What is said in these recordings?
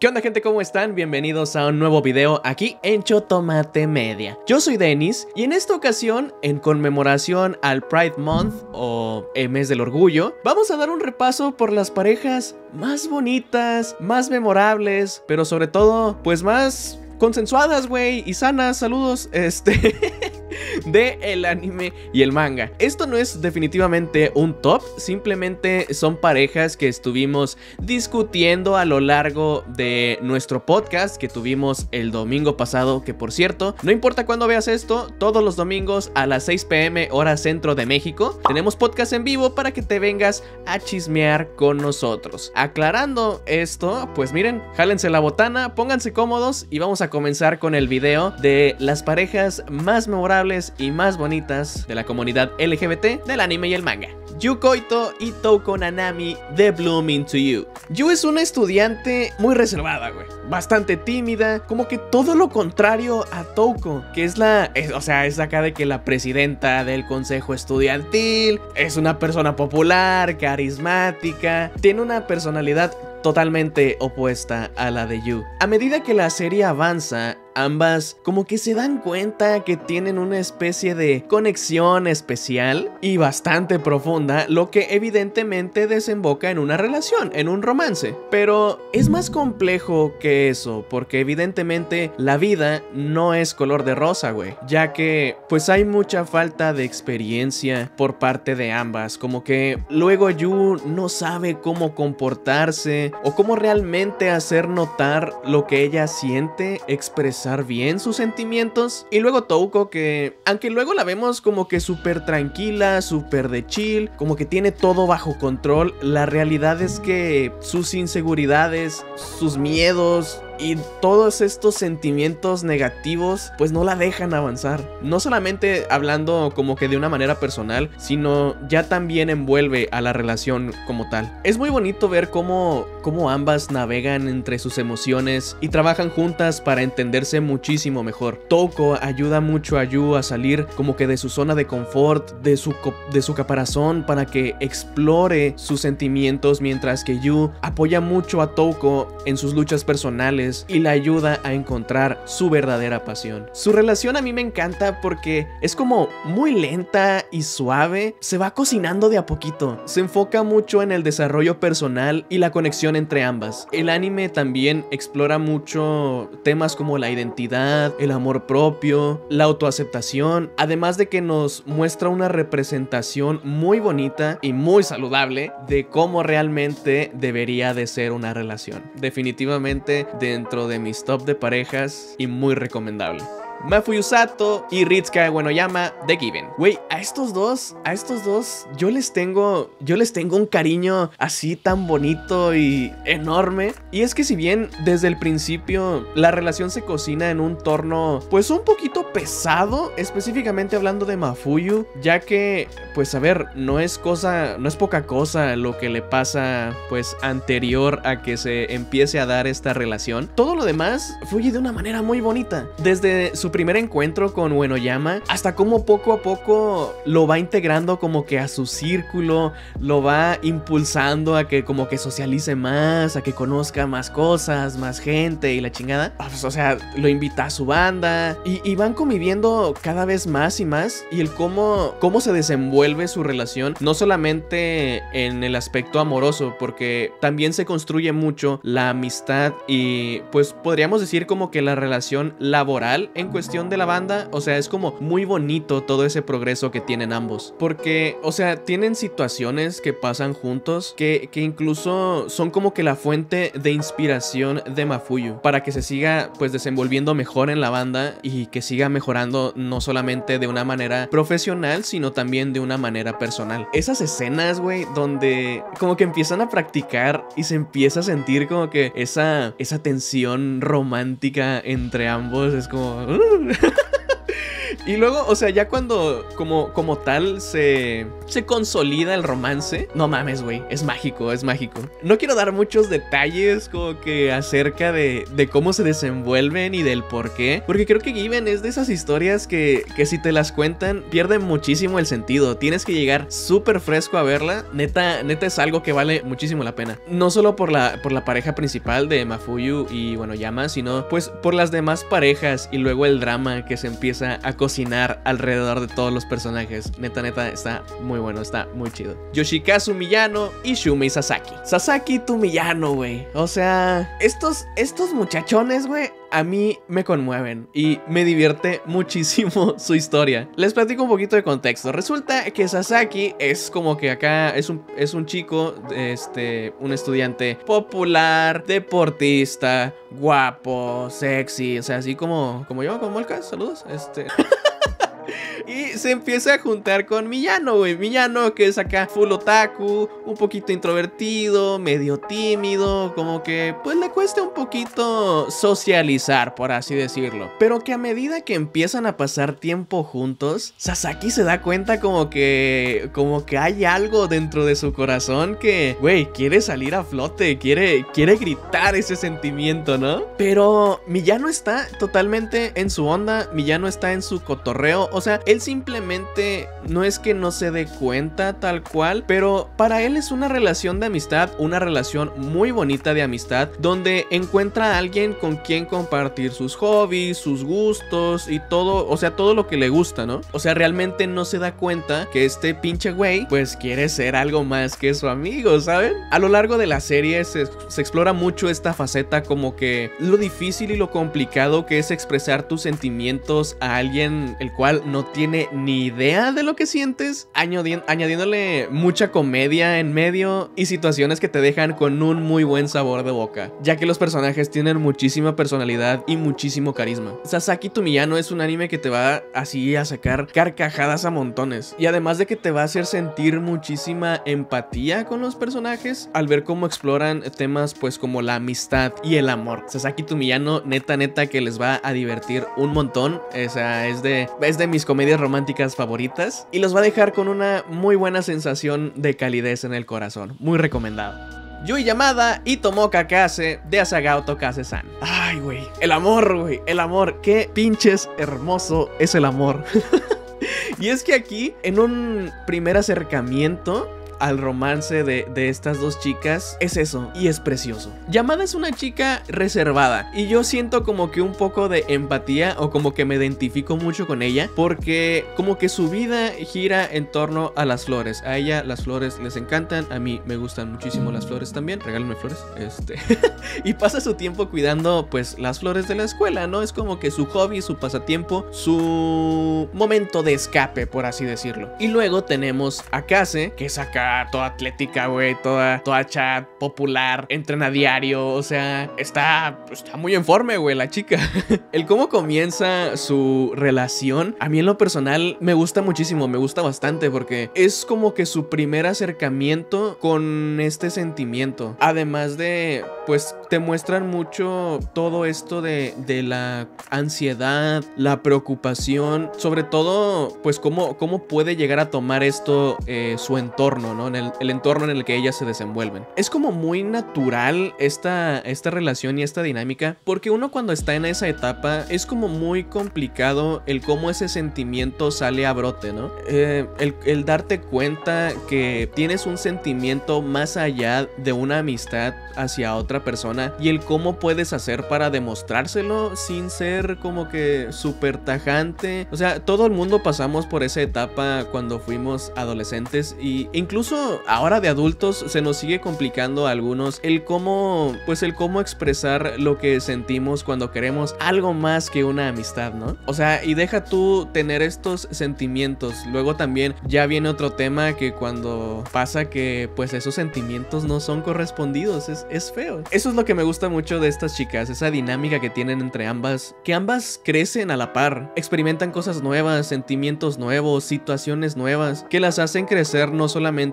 ¿Qué onda, gente? ¿Cómo están? Bienvenidos a un nuevo video aquí en Chotomate Media. Yo soy Denis y en esta ocasión, en conmemoración al Pride Month o el mes del orgullo, vamos a dar un repaso por las parejas más bonitas, más memorables, pero sobre todo, pues más consensuadas, güey, y sanas. Saludos, de el anime y el manga. Esto no es definitivamente un top, simplemente son parejas que estuvimos discutiendo a lo largo de nuestro podcast que tuvimos el domingo pasado, que por cierto, no importa cuándo veas esto, todos los domingos a las 6 p.m. hora centro de México, tenemos podcast en vivo para que te vengas a chismear con nosotros. Aclarando esto, pues miren, jálense la botana, pónganse cómodos y vamos a comenzar con el video de las parejas más memorables y más bonitas de la comunidad LGBT del anime y el manga. Yu Koito y Touko Nanami de Bloom Into You. Yu es una estudiante muy reservada, güey, bastante tímida, como que todo lo contrario a Touko, que es es acá de que la presidenta del consejo estudiantil, es una persona popular, carismática, tiene una personalidad totalmente opuesta a la de Yu. A medida que la serie avanza, ambas como que se dan cuenta que tienen una especie de conexión especial y bastante profunda, lo que evidentemente desemboca en una relación, en un romance. Pero es más complejo que eso, porque evidentemente la vida no es color de rosa, güey, ya que pues hay mucha falta de experiencia por parte de ambas, como que luego Yu no sabe cómo comportarse o cómo realmente hacer notar lo que ella siente, expresar bien sus sentimientos. Y luego Touko, que aunque luego la vemos como que súper tranquila, súper de chill, como que tiene todo bajo control, la realidad es que sus inseguridades, sus miedos y todos estos sentimientos negativos pues no la dejan avanzar. No solamente hablando como que de una manera personal, sino ya también envuelve a la relación como tal. Es muy bonito ver cómo ambas navegan entre sus emociones y trabajan juntas para entenderse muchísimo mejor. Touko ayuda mucho a Yu a salir como que de su zona de confort, de su caparazón, para que explore sus sentimientos, mientras que Yu apoya mucho a Touko en sus luchas personales y la ayuda a encontrar su verdadera pasión. Su relación a mí me encanta porque es como muy lenta y suave, se va cocinando de a poquito, se enfoca mucho en el desarrollo personal y la conexión entre ambas. El anime también explora mucho temas como la identidad, el amor propio, la autoaceptación, además de que nos muestra una representación muy bonita y muy saludable de cómo realmente debería de ser una relación. Definitivamente dentro de mis top de parejas y muy recomendable. Mafuyu Sato y Ritsuka Uenoyama de Given. Güey, a estos dos yo les tengo un cariño así tan bonito y enorme. Y es que si bien desde el principio la relación se cocina en un torno pues un poquito pesado, específicamente hablando de Mafuyu, ya que pues a ver, no es poca cosa lo que le pasa pues anterior a que se empiece a dar esta relación. Todo lo demás fluye de una manera muy bonita, desde su primer encuentro con Uenoyama hasta cómo poco a poco lo va integrando como que a su círculo, lo va impulsando a que como que socialice más, a que conozca más cosas, más gente y la chingada. Pues, o sea, lo invita a su banda y van conviviendo cada vez más y más, y el cómo se desenvuelve su relación, no solamente en el aspecto amoroso, porque también se construye mucho la amistad y pues podríamos decir como que la relación laboral en cuestión de la banda. O sea, es como muy bonito todo ese progreso que tienen ambos, porque, o sea, tienen situaciones que pasan juntos que incluso son como que la fuente de inspiración de Mafuyu para que se siga pues desenvolviendo mejor en la banda y que siga mejorando no solamente de una manera profesional, sino también de una manera personal. Esas escenas, güey, donde como que empiezan a practicar y se empieza a sentir como que esa tensión romántica entre ambos, es como Y luego, o sea, ya cuando como tal se consolida el romance, no mames, güey, es mágico, es mágico. No quiero dar muchos detalles como que acerca de cómo se desenvuelven y del por qué, porque creo que Given es de esas historias que si te las cuentan pierden muchísimo el sentido. Tienes que llegar súper fresco a verla. Neta es algo que vale muchísimo la pena. No solo por la pareja principal de Mafuyu y bueno, Yama, sino pues por las demás parejas y luego el drama que se empieza a cocinar alrededor de todos los personajes. Neta, está muy bueno, está muy chido. Yoshikazu Miyano y Shumei Sasaki. Sasaki tu Miyano, güey. O sea, estos muchachones, güey, a mí me conmueven y me divierte muchísimo su historia. Les platico un poquito de contexto. Resulta que Sasaki es como que acá es un chico, un estudiante popular, deportista, guapo, sexy, o sea, así como yo, como Molcas, saludos, Y se empieza a juntar con Miyano, güey. Miyano, que es acá full otaku, un poquito introvertido, medio tímido, como que pues le cuesta un poquito socializar, por así decirlo. Pero que a medida que empiezan a pasar tiempo juntos, Sasaki se da cuenta como que hay algo dentro de su corazón que, güey, quiere salir a flote, quiere gritar ese sentimiento, ¿no? Pero Miyano está totalmente en su onda, Miyano está en su cotorreo. O sea, él simplemente no es que no se dé cuenta tal cual, pero para él es una relación de amistad, una relación muy bonita de amistad, donde encuentra a alguien con quien compartir sus hobbies, sus gustos y todo, o sea, todo lo que le gusta, ¿no? O sea, realmente no se da cuenta que este pinche güey, pues quiere ser algo más que su amigo, ¿saben? A lo largo de la serie se explora mucho esta faceta, como que lo difícil y lo complicado que es expresar tus sentimientos a alguien el cual no tiene ni idea de lo que sientes, añadiéndole mucha comedia en medio y situaciones que te dejan con un muy buen sabor de boca, ya que los personajes tienen muchísima personalidad y muchísimo carisma. Sasaki to Miyano es un anime que te va así a sacar carcajadas a montones, y además de que te va a hacer sentir muchísima empatía con los personajes al ver cómo exploran temas pues como la amistad y el amor. Sasaki to Miyano, neta que les va a divertir un montón. O sea, es de mis comedias románticas favoritas y los va a dejar con una muy buena sensación de calidez en el corazón. Muy recomendado. Yui Yamada y Tomoka Kase de Asagao Tokase-san. Ay, güey. El amor, güey. El amor. Qué pinches hermoso es el amor. Y es que aquí, en un primer acercamiento al romance de estas dos chicas, es eso, y es precioso. Yamada es una chica reservada y yo siento como que un poco de empatía, o como que me identifico mucho con ella, porque como que su vida gira en torno a las flores. A ella las flores les encantan, a mí me gustan muchísimo las flores también, regálenme flores, y pasa su tiempo cuidando pues las flores de la escuela, ¿no? Es como que su hobby, su pasatiempo, su momento de escape, por así decirlo. Y luego tenemos a Kase, que es acá toda atlética, güey, toda chat, popular, entrena diario, o sea, está muy en forma, güey, la chica. El cómo comienza su relación, a mí en lo personal me gusta muchísimo, me gusta bastante, porque es como que su primer acercamiento con este sentimiento. Además de, pues, te muestran mucho todo esto de la ansiedad, la preocupación, sobre todo, pues, cómo puede llegar a tomar esto su entorno, ¿no? En el entorno en el que ellas se desenvuelven. Es como muy natural esta relación y esta dinámica, porque uno cuando está en esa etapa es como muy complicado el cómo ese sentimiento sale a brote, ¿no? El darte cuenta que tienes un sentimiento más allá de una amistad hacia otra persona, y el cómo puedes hacer para demostrárselo sin ser como que súper tajante. O sea, todo el mundo pasamos por esa etapa cuando fuimos adolescentes, y incluso ahora de adultos se nos sigue complicando a algunos el cómo expresar lo que sentimos cuando queremos algo más que una amistad, ¿no? O sea, y deja tú tener estos sentimientos, luego también ya viene otro tema, que cuando pasa que pues esos sentimientos no son correspondidos, es feo. Eso es lo que me gusta mucho de estas chicas, esa dinámica que tienen entre ambas, que ambas crecen a la par, experimentan cosas nuevas, sentimientos nuevos, situaciones nuevas, que las hacen crecer no solamente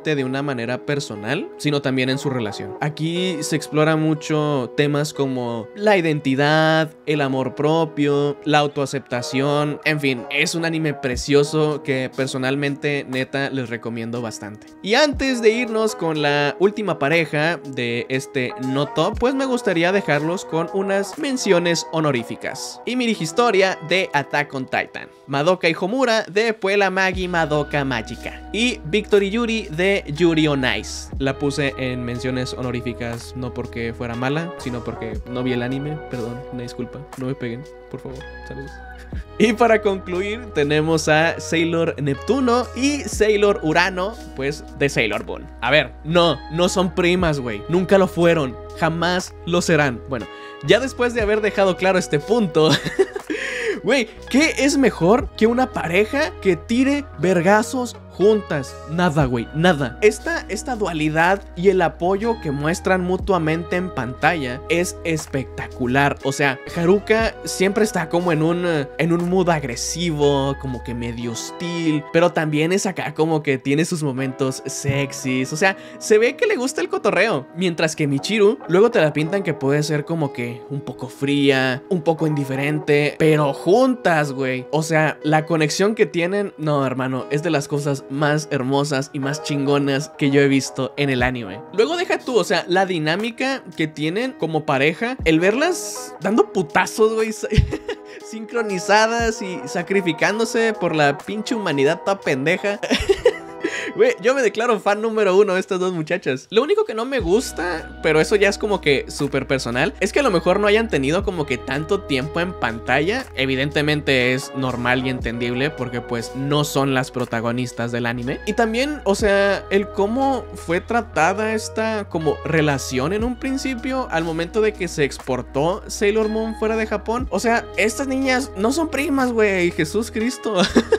solamente de una manera personal, sino también en su relación. Aquí se explora mucho temas como la identidad, el amor propio, la autoaceptación, en fin, es un anime precioso que personalmente, neta, les recomiendo bastante. Y antes de irnos con la última pareja de este no top, pues me gustaría dejarlos con unas menciones honoríficas. Ymiri Historia de Attack on Titan, Madoka y Homura de Puella Magi Madoka Magica y Victor y Yuri de Yuri on Ice. La puse en menciones honoríficas no porque fuera mala, sino porque no vi el anime. Perdón, una disculpa, no me peguen, por favor, saludos. Y para concluir tenemos a Sailor Neptuno y Sailor Urano, pues de Sailor Moon. A ver, no son primas, güey, nunca lo fueron, jamás lo serán. Bueno, ya después de haber dejado claro este punto, güey, ¿qué es mejor que una pareja que tire vergazos juntas? Nada, güey, nada. Esta dualidad y el apoyo que muestran mutuamente en pantalla es espectacular. O sea, Haruka siempre está como en un mood agresivo, como que medio hostil, pero también es acá como que tiene sus momentos sexys. O sea, se ve que le gusta el cotorreo. Mientras que Michiru, luego te la pintan que puede ser como que un poco fría, un poco indiferente, pero juntas, güey. O sea, la conexión que tienen, no, hermano, es de las cosas más hermosas y más chingonas que yo he visto en el anime. Luego deja tú, o sea, la dinámica que tienen como pareja, el verlas dando putazos, güey, sincronizadas y sacrificándose por la pinche humanidad toda pendeja. Güey, yo me declaro fan número 1 de estas dos muchachas. Lo único que no me gusta, pero eso ya es como que súper personal, es que a lo mejor no hayan tenido como que tanto tiempo en pantalla. Evidentemente es normal y entendible porque pues no son las protagonistas del anime. Y también, o sea, el cómo fue tratada esta como relación en un principio al momento de que se exportó Sailor Moon fuera de Japón. O sea, estas niñas no son primas, güey, Jesús Cristo.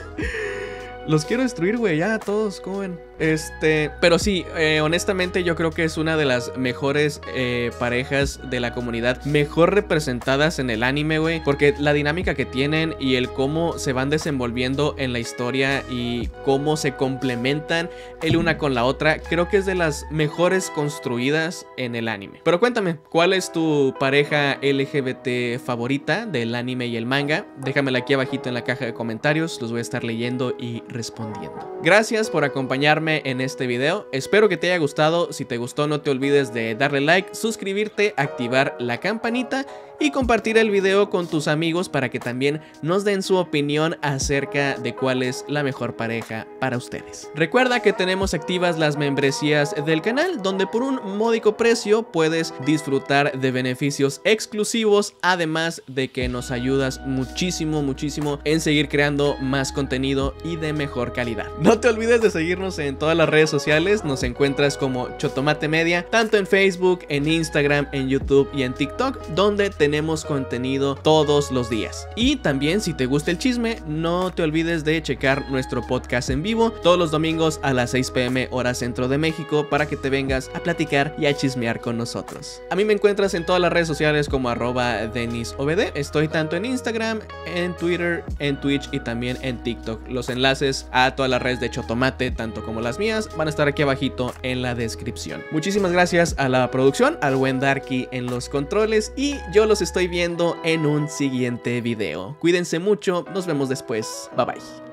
Los quiero destruir, güey, ya todos, ¿cómo ven? Pero sí, honestamente yo creo que es una de las mejores parejas de la comunidad, mejor representadas en el anime, güey, porque la dinámica que tienen y el cómo se van desenvolviendo en la historia y cómo se complementan el una con la otra, creo que es de las mejores construidas en el anime. Pero cuéntame, ¿cuál es tu pareja LGBT favorita del anime y el manga? Déjamela aquí abajito en la caja de comentarios, los voy a estar leyendo y respondiendo. Gracias por acompañarme en este video, espero que te haya gustado. Si te gustó, no te olvides de darle like, suscribirte, activar la campanita y compartir el video con tus amigos para que también nos den su opinión acerca de cuál es la mejor pareja para ustedes. Recuerda que tenemos activas las membresías del canal, donde por un módico precio puedes disfrutar de beneficios exclusivos, además de que nos ayudas muchísimo en seguir creando más contenido y de mejor calidad. No te olvides de seguirnos en todas las redes sociales, nos encuentras como Chotomate Media, tanto en Facebook, en Instagram, en YouTube y en TikTok, donde tenemos contenido todos los días. Y también, si te gusta el chisme, no te olvides de checar nuestro podcast en vivo todos los domingos a las 6 p.m. hora centro de México para que te vengas a platicar y a chismear con nosotros. A mí me encuentras en todas las redes sociales como @DenisOBD. Estoy tanto en Instagram, en Twitter, en Twitch y también en TikTok. Los enlaces a todas las redes de Chotomate, tanto como las mías, van a estar aquí abajito en la descripción. Muchísimas gracias a la producción, al buen Darky en los controles, y yo los estoy viendo en un siguiente video. Cuídense mucho, nos vemos después, bye bye.